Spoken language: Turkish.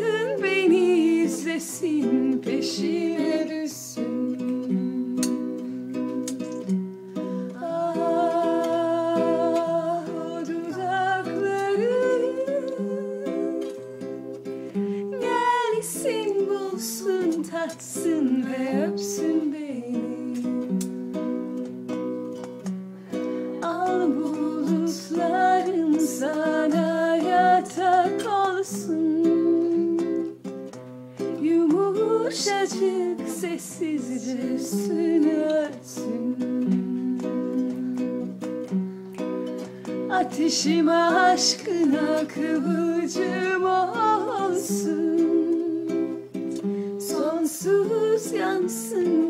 beni izlesin, peşime düşsün. Ah, o dudakları gelsin, bulsun, tatsın ve öpsün beni. Al bulutlarım sana yatak olsun, yumuşacık sessizce üstünü örtsün. Ateşime, aşkına kıvılcım olsun, sonsuz yansın